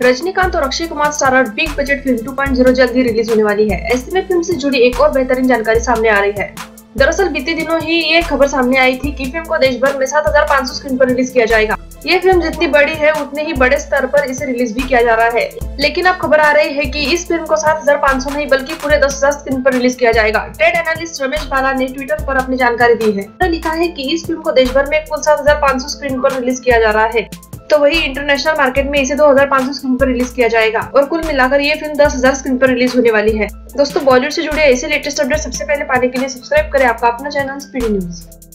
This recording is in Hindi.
रजनीकांत और Akshay Kumar starrer big budget film 2.0 जल्द ही रिलीज होने वाली है। ऐसे में फिल्म से जुड़ी एक और बेहतरीन जानकारी सामने आ रही है। दरअसल बीते दिनों ही ये खबर सामने आई थी कि फिल्म को देश भर में 7,500 स्क्रीन पर रिलीज किया जाएगा। ये फिल्म जितनी बड़ी है उतने ही बड़े स्तर पर इसे रिलीज भी किया जा रहा है। लेकिन अब खबर आ रही है कि इस फिल्म को 7,500 नहीं बल्कि पूरे 10,000 स्क्रीन पर रिलीज किया जाएगा। ट्रेड एनालिस्ट रमेश बाला ने ट्विटर पर अपनी जानकारी दी है। उन्होंने लिखा है कि इस फिल्म को देश भर में कुल 7,500 स्क्रीन पर रिलीज किया जा रहा है, तो वही इंटरनेशनल मार्केट में इसे 2,500 स्क्रीन पर रिलीज किया जाएगा और कुल मिलाकर ये फिल्म 10,000 स्क्रीन पर रिलीज होने वाली है। दोस्तों, बॉलीवुड से जुड़े ऐसे लेटेस्ट अपडेट सबसे पहले पाने के लिए सब्सक्राइब करें आपका अपना चैनल स्पीडी न्यूज।